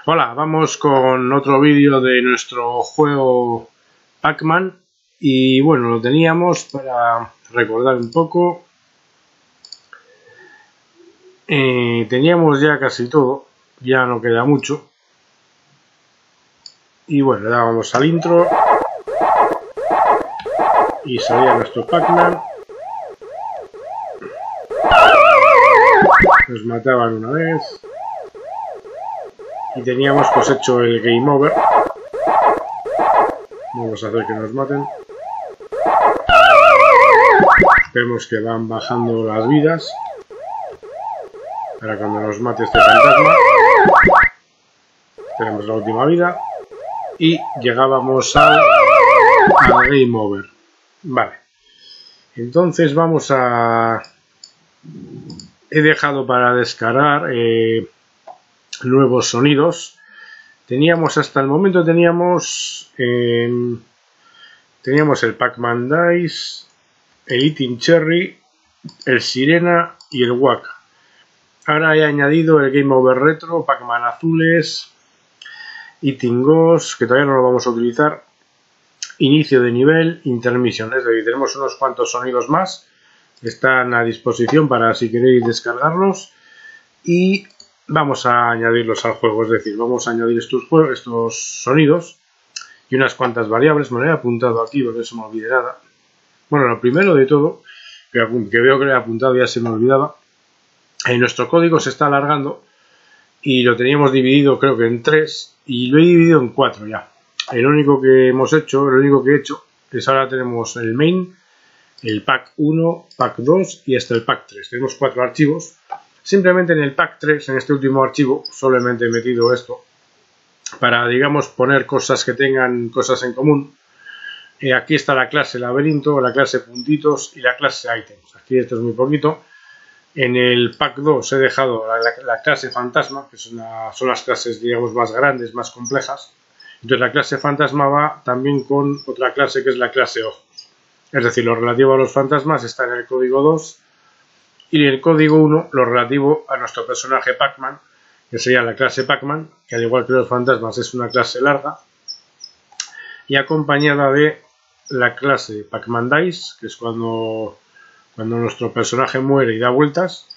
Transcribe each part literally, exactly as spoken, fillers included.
Hola, vamos con otro vídeo de nuestro juego Pac-Man y bueno, lo teníamos para recordar un poco. Eh, teníamos ya casi todo, ya no queda mucho. Y bueno, le dábamos al intro y salía nuestro Pac-Man. Nos mataban una vez. Y teníamos pues hecho el game over. Vamos a hacer que nos maten. Vemos que van bajando las vidas para cuando nos mate este fantasma. Tenemos la última vida y llegábamos al, al game over. Vale, entonces vamos a... He dejado para descargar eh, nuevos sonidos. Teníamos hasta el momento teníamos eh, teníamos el Pac-Man Dice, el Eating Cherry, el Sirena y el Waka. Ahora he añadido el Game Over Retro, Pac-Man Azules, Eating Ghost, que todavía no lo vamos a utilizar, inicio de nivel, intermission. Es decir, tenemos unos cuantos sonidos más, están a disposición para si queréis descargarlos y vamos a añadirlos al juego. Es decir, vamos a añadir estos, estos sonidos y unas cuantas variables. Me lo he apuntado aquí porque no se me olvide nada. Bueno, lo primero de todo, que veo que lo he apuntado y ya se me olvidaba, en nuestro código se está alargando y lo teníamos dividido creo que en tres y lo he dividido en cuatro ya. El único que hemos hecho, lo único que he hecho es ahora tenemos el main, el pack uno, pack dos y hasta el pack tres. Tenemos cuatro archivos. Simplemente en el pack tres, en este último archivo, solamente he metido esto para, digamos, poner cosas que tengan cosas en común. Eh, aquí está la clase laberinto, la clase puntitos y la clase items. Aquí esto es muy poquito. En el pack dos he dejado la, la, la clase fantasma, que son, la, son las clases, digamos, más grandes, más complejas. Entonces la clase fantasma va también con otra clase que es la clase ojos. Es decir, lo relativo a los fantasmas está en el código dos y en el código uno lo relativo a nuestro personaje Pac-Man, que sería la clase Pac-Man, que al igual que los fantasmas es una clase larga, y acompañada de la clase Pac-Man Dice, que es cuando, cuando nuestro personaje muere y da vueltas,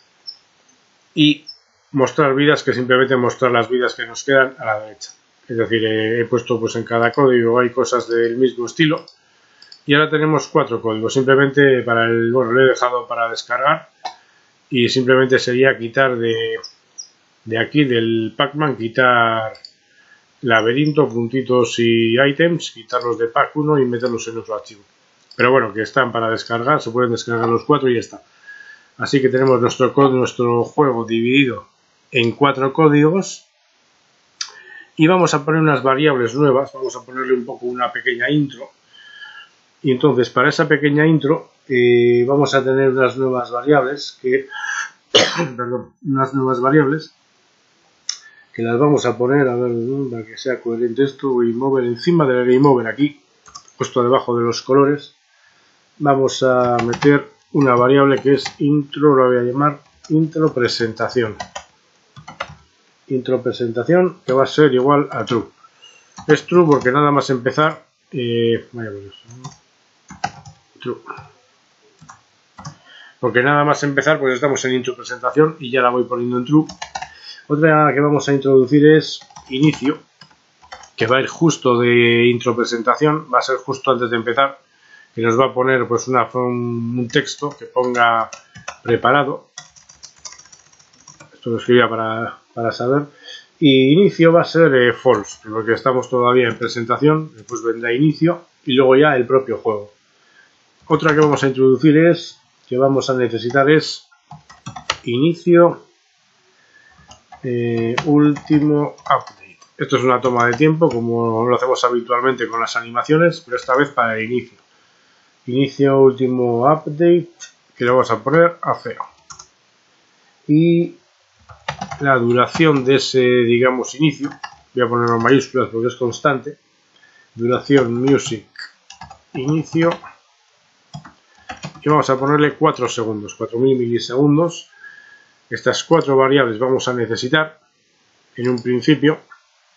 y mostrar vidas, que simplemente mostrar las vidas que nos quedan a la derecha. Es decir, he puesto pues en cada código hay cosas del mismo estilo. Y ahora tenemos cuatro códigos, simplemente para el, bueno, lo he dejado para descargar y simplemente sería quitar de, de aquí del Pac-Man, quitar laberinto, puntitos y items, quitarlos de pack uno y meterlos en otro archivo. Pero bueno, que están para descargar, se pueden descargar los cuatro y ya está. Así que tenemos nuestro, nuestro juego dividido en cuatro códigos y vamos a poner unas variables nuevas, vamos a ponerle un poco una pequeña intro. Y entonces para esa pequeña intro eh, vamos a tener unas nuevas variables que perdón, unas nuevas variables que las vamos a poner a ver para que sea coherente esto. Game over encima del game over aquí, puesto debajo de los colores, vamos a meter una variable que es intro, lo voy a llamar intro presentación. Intro presentación que va a ser igual a true. Es true porque nada más empezar eh, vaya por eso, ¿no? True. Porque nada más empezar pues estamos en intro presentación y ya la voy poniendo en true. Otra que vamos a introducir es inicio, que va a ir justo de intro presentación, va a ser justo antes de empezar, que nos va a poner pues una, un, un texto que ponga preparado. Esto lo escribía para, para saber. Y inicio va a ser eh, false, porque estamos todavía en presentación, después vendrá inicio y luego ya el propio juego. Otra que vamos a introducir es, que vamos a necesitar es inicio eh, último update. Esto es una toma de tiempo como lo hacemos habitualmente con las animaciones, pero esta vez para el inicio. Inicio último update, que lo vamos a poner a cero. Y la duración de ese, digamos, inicio, voy a ponerlo en mayúsculas porque es constante. Duración music inicio. Y vamos a ponerle cuatro segundos, cuatro mil milisegundos. Estas cuatro variables vamos a necesitar en un principio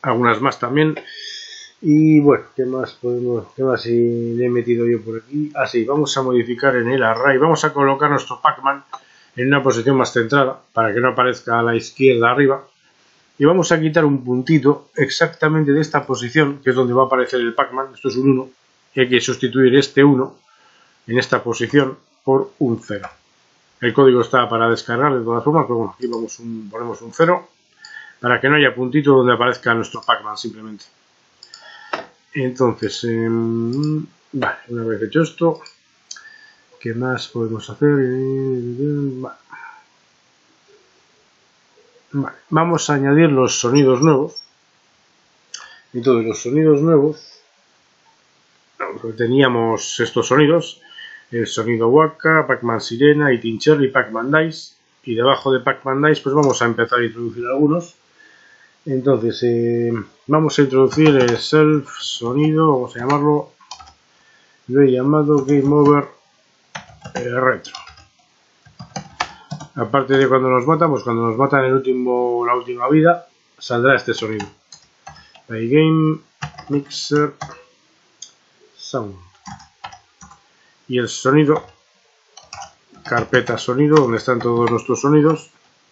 algunas más también. Y bueno, ¿qué más podemos, qué más si le he metido yo por aquí? Ah, sí, vamos a modificar en el array, vamos a colocar nuestro Pac-Man en una posición más centrada para que no aparezca a la izquierda arriba. Y vamos a quitar un puntito exactamente de esta posición, que es donde va a aparecer el Pac-Man. Esto es un uno, y hay que sustituir este uno en esta posición por un cero. El código está para descargar de todas formas, pero bueno, aquí vamos un, ponemos un cero para que no haya puntito donde aparezca nuestro Pac-Man simplemente. Entonces, eh, vale, una vez hecho esto, ¿qué más podemos hacer? Vale. Vale, vamos a añadir los sonidos nuevos. Entonces, los sonidos nuevos, teníamos estos sonidos, el sonido Waka, Pac-Man Sirena, Eating Cherry, Pac-Man Dice, y debajo de Pac-Man Dice pues vamos a empezar a introducir algunos. Entonces, eh, vamos a introducir el self sonido, vamos a llamarlo, lo he llamado Game Over eh, Retro. Aparte de cuando nos matan, pues cuando nos matan el último, la última vida, saldrá este sonido. Play Game Mixer Sound. Y el sonido, carpeta sonido, donde están todos nuestros sonidos.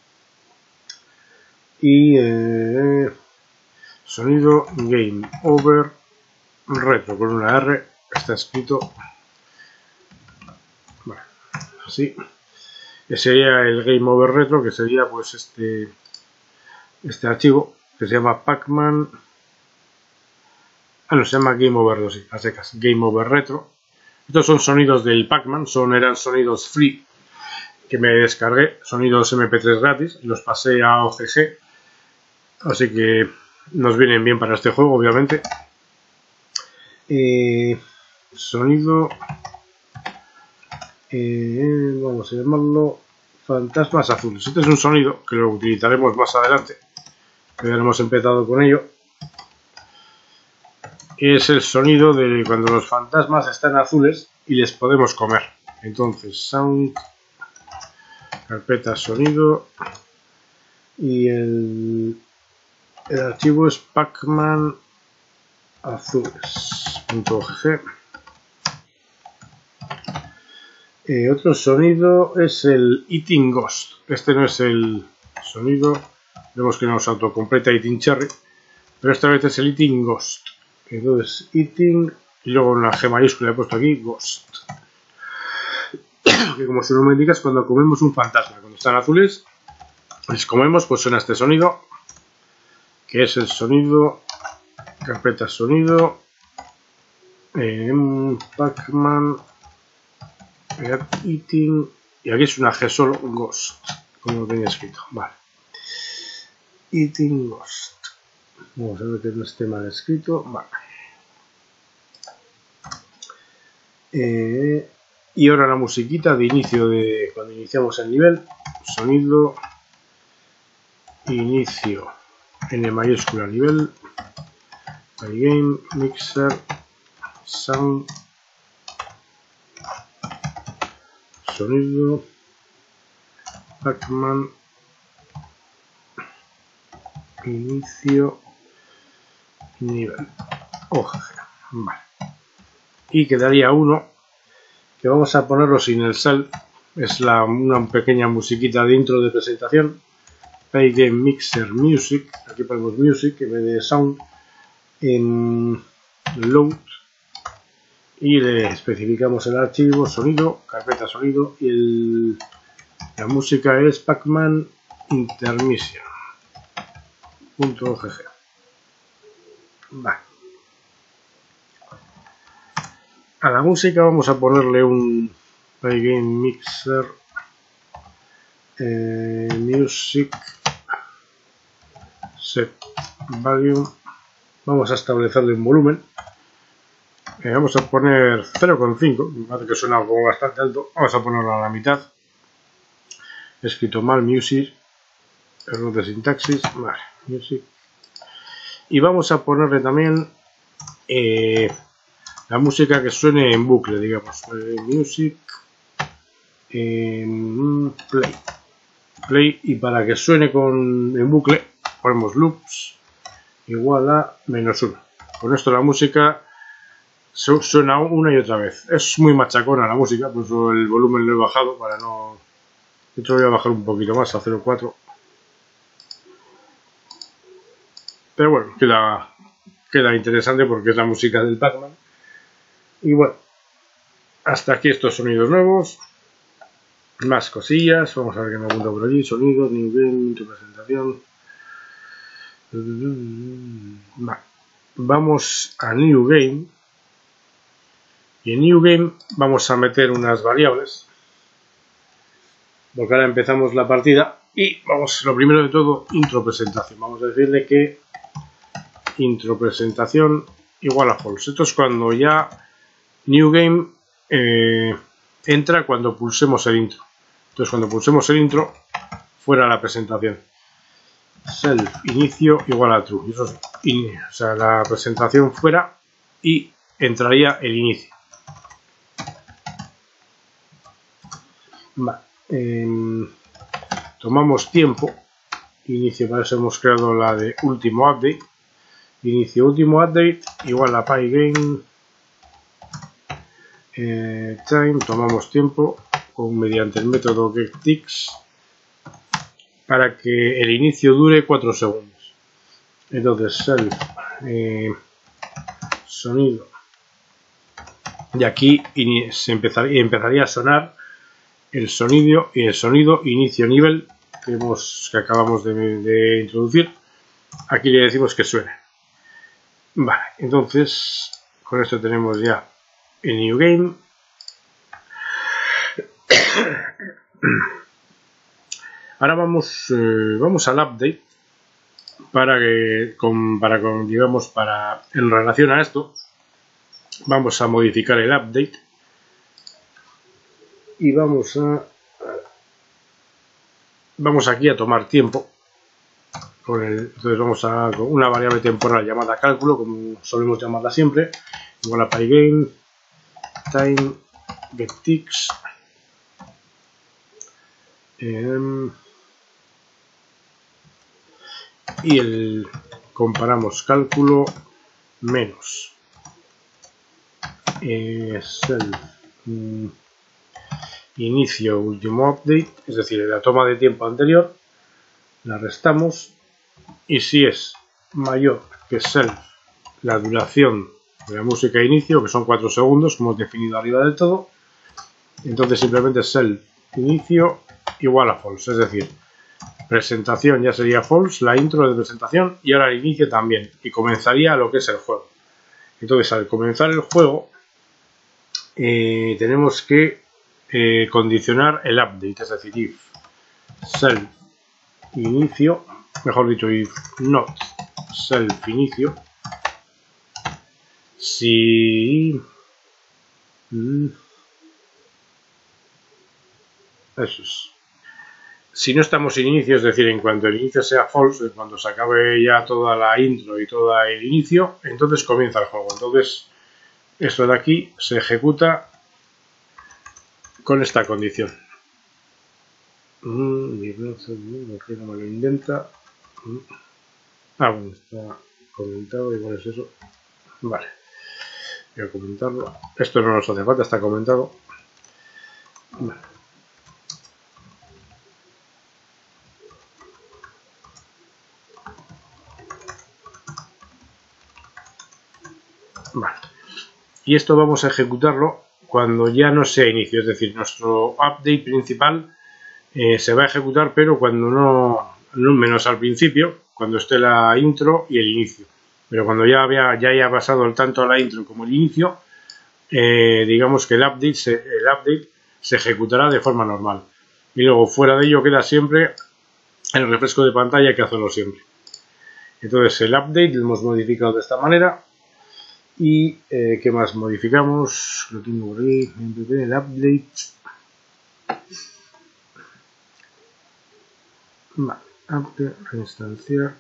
Y eh, sonido Game Over Retro, con una R, está escrito, bueno, así. Que sería el Game Over Retro, que sería pues este este archivo que se llama Pac-Man, ah no, se llama Game Over dos, sí, a secas, Game Over Retro. Estos son sonidos del Pac-Man, son, eran sonidos free que me descargué, sonidos eme pe tres gratis, y los pasé a o ge ge, así que nos vienen bien para este juego, obviamente. Eh, sonido, eh, vamos a llamarlo Fantasmas Azules. Este es un sonido que lo utilizaremos más adelante, que ya hemos empezado con ello. Es el sonido de cuando los fantasmas están azules y les podemos comer. Entonces, sound, carpeta sonido, y el, el archivo es Pac-Man azules.og. Eh, otro sonido es el Eating Ghost. Este no es el sonido, vemos que nos autocompleta Eating Cherry, pero esta vez es el Eating Ghost. Entonces, Eating, y luego una G mayúscula he puesto aquí, Ghost. Que como su nombre indica es cuando comemos un fantasma. Cuando están azules, les comemos, pues suena este sonido, que es el sonido, carpeta sonido, eh, Pac-Man Eating, y aquí es una G solo, Ghost, como lo tenía escrito. Vale. Eating Ghost. Vamos a ver que no esté mal escrito. Vale. Eh, y ahora la musiquita de inicio de cuando iniciamos el nivel. Sonido, inicio, N mayúscula nivel, Play Game, Mixer, Sound, sonido, Pac-Man, inicio, nivel, O G G. Vale. Y quedaría uno que vamos a ponerlo sin el self, es la, una pequeña musiquita de intro de presentación. Play Game Mixer Music, aquí ponemos Music en vez de Sound, en Load, y le especificamos el archivo sonido, carpeta sonido, y el, la música es Pac-Man Intermission.ogg. Vale. A la música vamos a ponerle un Play Game Mixer eh, Music Set Volume. Vamos a establecerle un volumen. Eh, vamos a poner cero coma cinco, me parece que suena algo bastante alto. Vamos a ponerlo a la mitad. He escrito mal, Music, error de sintaxis. Vale, Music. Y vamos a ponerle también eh, la música que suene en bucle, digamos. Eh, music, eh, play. Play, y para que suene con, en bucle, ponemos loops igual a menos uno. Con esto la música suena una y otra vez. Es muy machacona la música, por eso el volumen lo he bajado para no... De hecho voy a bajar un poquito más a cero coma cuatro. Pero bueno, queda, queda interesante porque es la música del Pac-Man. Y bueno, hasta aquí estos sonidos nuevos. Más cosillas. Vamos a ver qué me apunta por allí. Sonidos, New Game, tu presentación. Vale. Vamos a New Game. Y en New Game vamos a meter unas variables. Porque ahora empezamos la partida. Y vamos, lo primero de todo, intro presentación. Vamos a decirle que intro presentación igual a false. Esto es cuando ya New Game eh, entra cuando pulsemos el intro. Entonces cuando pulsemos el intro, fuera la presentación. Self inicio igual a true. Eso es in, o sea, la presentación fuera y entraría el inicio. Vale. Eh, tomamos tiempo. Inicio, para eso hemos creado la de último update. Inicio último update igual a pygame eh, time. Tomamos tiempo con, mediante el método getTicks para que el inicio dure cuatro segundos. Entonces self eh, sonido, y aquí se empezaría, empezaría a sonar el sonido y el sonido inicio nivel que, hemos, que acabamos de, de introducir. Aquí le decimos que suene. Vale, entonces con esto tenemos ya el New Game. Ahora vamos, eh, vamos al update para que, con, para con, digamos, para en relación a esto, vamos a modificar el update y vamos a, vamos aquí a tomar tiempo. Con el, entonces vamos a con una variable temporal llamada cálculo, como solemos llamarla siempre, igual a pygame time getTicks. Eh, y el comparamos cálculo menos eh, self mm, inicio último update, es decir, la toma de tiempo anterior, la restamos. Y si es mayor que self la duración de la música de inicio, que son cuatro segundos, como hemos definido arriba del todo, entonces simplemente self inicio igual a false, es decir, presentación ya sería false, la intro de presentación, y ahora el inicio también, y comenzaría lo que es el juego. Entonces al comenzar el juego eh, tenemos que eh, condicionar el update, es decir, if self inicio, mejor dicho, if not self inicio, si mm, eso es, si no estamos en inicio, es decir, en cuanto el inicio sea false, cuando se acabe ya toda la intro y todo el inicio, entonces comienza el juego. Entonces esto de aquí se ejecuta con esta condición. Mm, mi brazo, no me lo indenta. Mm. Ah, bueno, está comentado, igual es eso. Vale, voy a comentarlo. Esto no nos hace falta, está comentado. Vale. Vale. Y esto vamos a ejecutarlo cuando ya no sea inicio, es decir, nuestro update principal eh, se va a ejecutar, pero cuando no, no, menos al principio, cuando esté la intro y el inicio. Pero cuando ya, había, ya haya pasado tanto la intro como el inicio, eh, digamos que el update, se, el update se ejecutará de forma normal. Y luego fuera de ello queda siempre el refresco de pantalla, hay que hacerlo siempre. Entonces el update lo hemos modificado de esta manera. Y eh, ¿qué más modificamos? Lo tengo por ahí, el update. Vale, update, reinstanciar.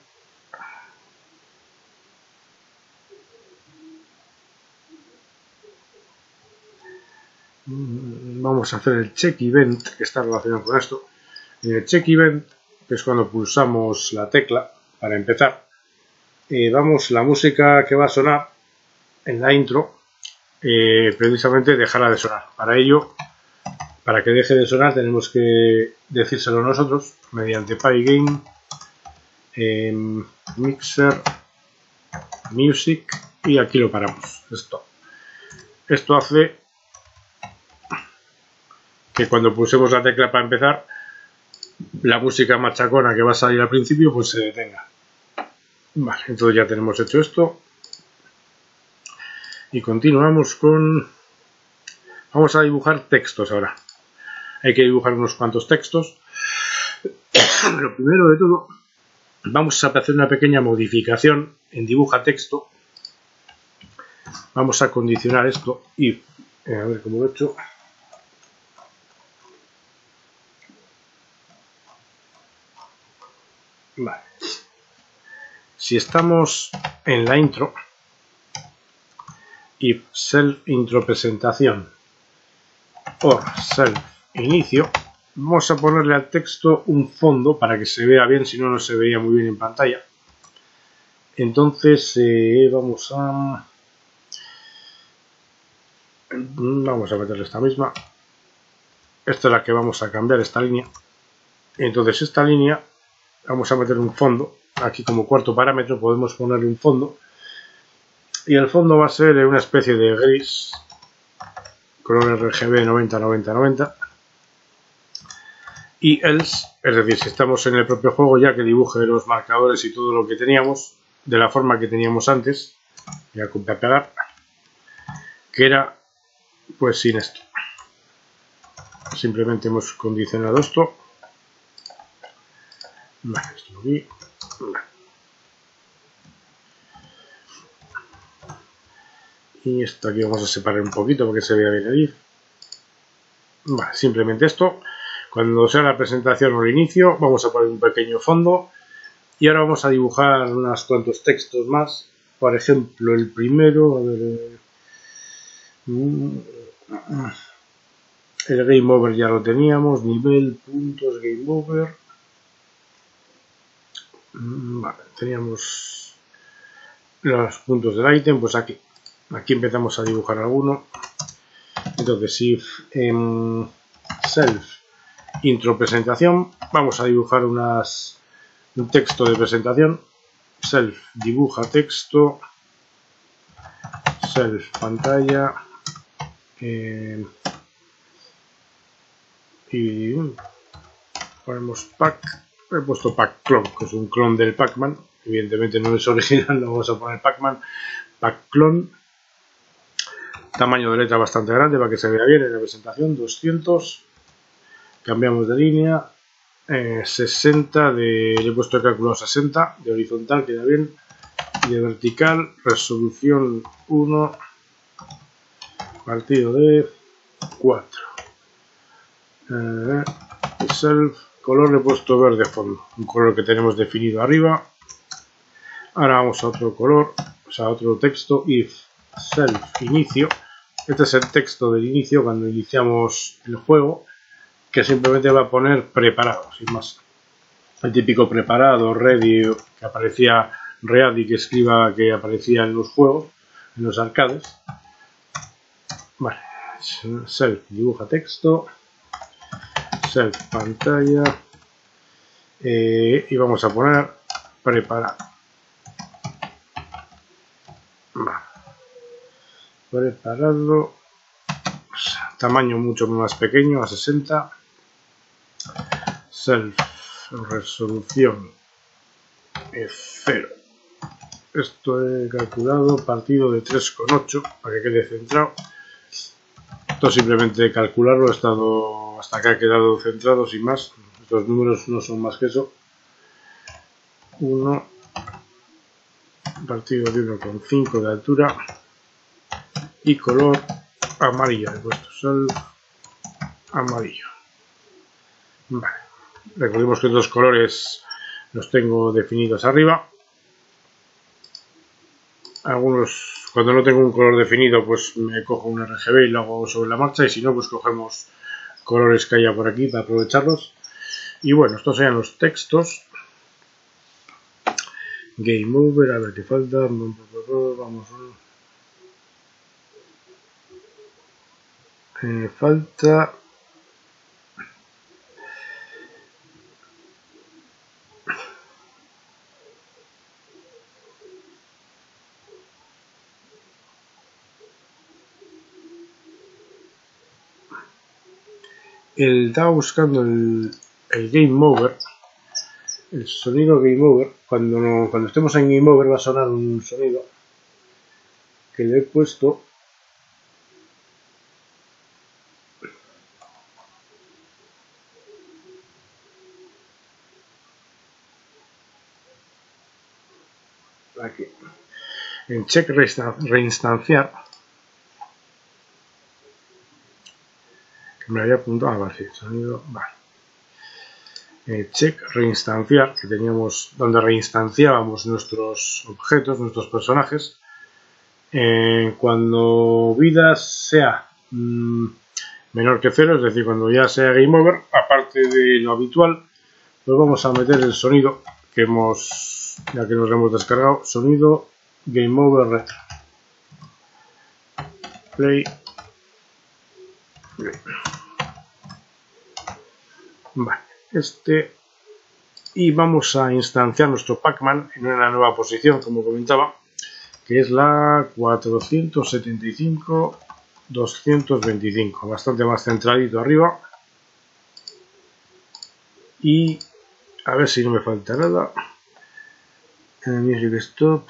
Vamos a hacer el check event, que está relacionado con esto. En el check event, que es cuando pulsamos la tecla para empezar, eh, vamos, la música que va a sonar en la intro, eh, precisamente dejará de sonar. Para ello, para que deje de sonar, tenemos que decírselo nosotros mediante Pygame, eh, Mixer, Music, y aquí lo paramos. Esto, esto hace que cuando pulsemos la tecla para empezar, la música machacona que va a salir al principio pues se detenga. Vale, entonces ya tenemos hecho esto y continuamos con... Vamos a dibujar textos ahora. Hay que dibujar unos cuantos textos. Lo primero de todo, vamos a hacer una pequeña modificación en dibuja texto. Vamos a condicionar esto y eh, a ver cómo lo he hecho. Vale. Si estamos en la intro, if self intro presentación or self inicio, vamos a ponerle al texto un fondo para que se vea bien, si no, no se veía muy bien en pantalla. Entonces eh, vamos a vamos a meterle esta misma. Esta es la que vamos a cambiar, esta línea. Entonces esta línea vamos a meter un fondo. Aquí como cuarto parámetro podemos ponerle un fondo. Y el fondo va a ser una especie de gris, color R G B noventa noventa noventa. Y else, es decir, si estamos en el propio juego, ya que dibuje los marcadores y todo lo que teníamos, de la forma que teníamos antes, voy a copiar pegar, que era pues sin esto. Simplemente hemos condicionado esto. Vale, esto aquí. Vale. Y esto aquí vamos a separar un poquito para que se vea bien ahí. Vale, simplemente esto. Cuando sea la presentación o el inicio, vamos a poner un pequeño fondo. Y ahora vamos a dibujar unos cuantos textos más. Por ejemplo, el primero, a ver, el game over ya lo teníamos, nivel, puntos, game over. Vale, teníamos los puntos del ítem, pues aquí. Aquí empezamos a dibujar alguno. Entonces, if en self intro presentación, vamos a dibujar unas, un texto de presentación. Self dibuja texto. Self pantalla. Eh, y ponemos pack. He puesto pack clone, que es un clon del Pac-Man. Evidentemente no es original, no vamos a poner Pac-Man. Pack clone. Tamaño de letra bastante grande para que se vea bien en la presentación. doscientos. Cambiamos de línea. Eh, sesenta de. Le he puesto el cálculo sesenta. De horizontal queda bien. Y de vertical. Resolución uno. Partido de cuatro. Eh, self. Color le he puesto verde fondo. Un color que tenemos definido arriba. Ahora vamos a otro color. O sea, otro texto. If self inicio. Este es el texto del inicio cuando iniciamos el juego, que simplemente va a poner preparado, sin más. El típico preparado, ready, que aparecía ready, que escriba que aparecía en los juegos, en los arcades. Vale, self dibuja texto, self pantalla, eh, y vamos a poner preparado. Vale. Preparado, tamaño mucho más pequeño, a sesenta. Self resolución cero. Esto he calculado partido de tres coma ocho para que quede centrado. Esto simplemente calcularlo, he estado hasta acá, ha quedado centrado sin más. Estos números no son más que eso. uno partido de uno coma cinco de altura. Y color amarillo, he puesto self amarillo. Vale. Recordemos que estos colores los tengo definidos arriba. Algunos, cuando no tengo un color definido, pues me cojo un R G B y lo hago sobre la marcha. Y si no, pues cogemos colores que haya por aquí para aprovecharlos. Y bueno, estos serían los textos. Game over, a ver qué falta. Vamos. Eh, falta. El, estaba buscando el, el Game Over, el sonido Game Over. Cuando, no, cuando estemos en Game Over va a sonar un sonido que le he puesto. Aquí. En check reinstanciar. Que me había apuntado. Ah, vale, sonido. Vale. Eh, check reinstanciar, que teníamos donde reinstanciábamos nuestros objetos, nuestros personajes. Eh, cuando vida sea mmm, menor que cero, es decir, cuando ya sea Game Over, aparte de lo habitual, pues vamos a meter el sonido que hemos, ya que nos hemos descargado, sonido Game Over Retro. Play. Play. Vale, este. Y vamos a instanciar nuestro Pac-Man en una nueva posición, como comentaba, que es la cuatrocientos setenta y cinco doscientos veinticinco, bastante más centradito arriba. Y a ver si no me falta nada. Music stop.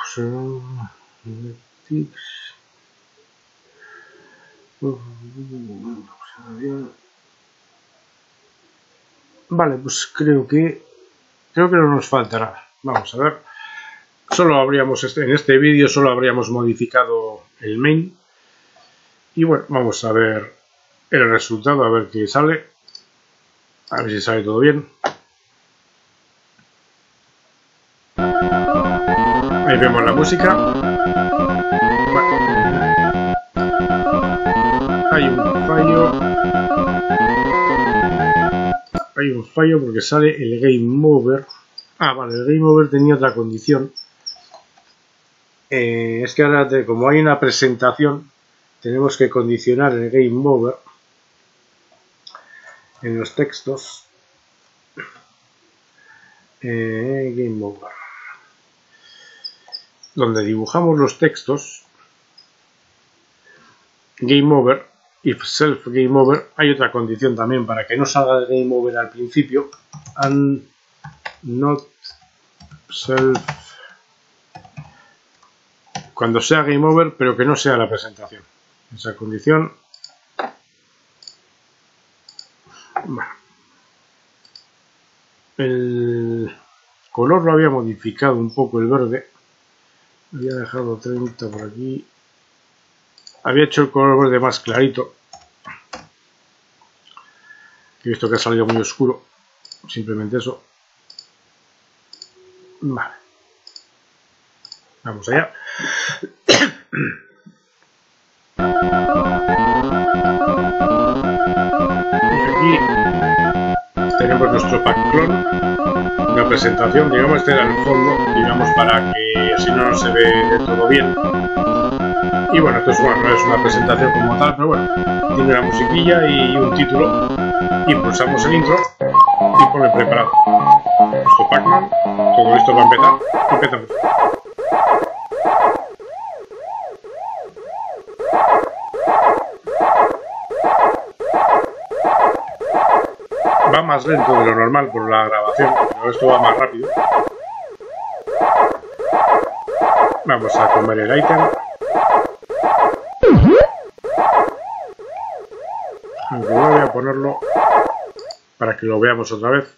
Vale, pues creo que creo que no nos falta nada. Vamos a ver. Solo habríamos este, en este vídeo solo habríamos modificado el main. Y bueno, vamos a ver el resultado, a ver qué sale. A ver si sale todo bien. Ahí vemos la música. Bueno. Hay un fallo. Hay un fallo porque sale el Game Over. Ah, vale, el Game Over tenía otra condición. Eh, es que ahora, te, como hay una presentación, tenemos que condicionar el Game Over en los textos. Eh, Game Over. Donde dibujamos los textos, Game Over, if self Game Over, hay otra condición también para que no salga el Game Over al principio, and not self, cuando sea Game Over, pero que no sea la presentación. Esa condición. Bueno. El color lo había modificado un poco, el verde. Había dejado treinta por aquí. Había hecho el color verde más clarito. He visto que ha salido muy oscuro. Simplemente eso. Vale. Vamos allá. Y aquí tenemos nuestro pack clon. Una presentación, digamos, este era el fondo, digamos, para que si no no se ve de todo bien. Y bueno, esto es, bueno, no es una presentación como tal, pero bueno, tiene una musiquilla y un título. Y pulsamos el intro y pone preparado. Nuestro Pac-Man, todo listo para empezar. Empezamos. Va más lento de lo normal por la grabación, pero esto va más rápido. Vamos a comer el ítem. Aunque voy a ponerlo para que lo veamos otra vez.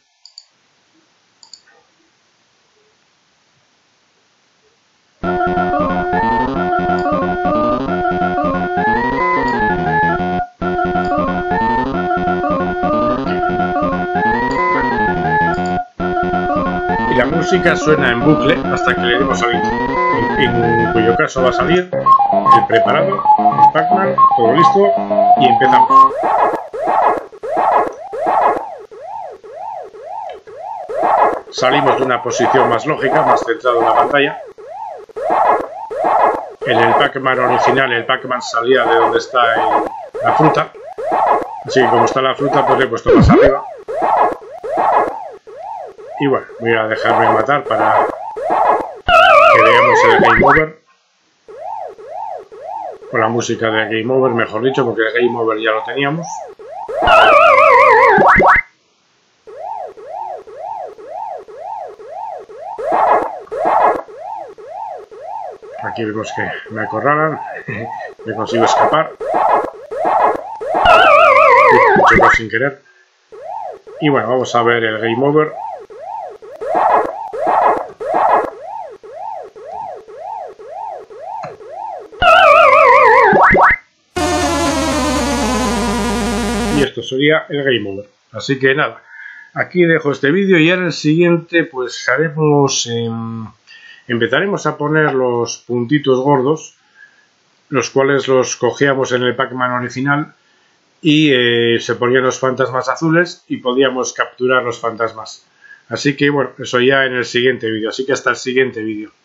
Y la música suena en bucle hasta que le demos al intro, en, en cuyo caso va a salir el preparado, el Pac-Man, todo listo y empezamos. salimos de una posición más lógica, más centrado en la pantalla. En el Pac-Man original, el Pac-Man salía de donde está el, la fruta. Así que como está la fruta, pues le he puesto más arriba. Y bueno, voy a dejarme matar para que veamos el Game Over. Con la música de Game Over, mejor dicho, porque el Game Over ya lo teníamos. Aquí vemos que me acorralan, me consigo escapar. Uf, choco sin querer. Y bueno, vamos a ver el Game Over. Y esto sería el Game Over. Así que nada, aquí dejo este vídeo y ahora en el siguiente pues haremos... Eh, empezaremos a poner los puntitos gordos, los cuales los cogíamos en el Pac-Man original y eh, se ponían los fantasmas azules y podíamos capturar los fantasmas. Así que bueno, eso ya en el siguiente vídeo. Así que hasta el siguiente vídeo.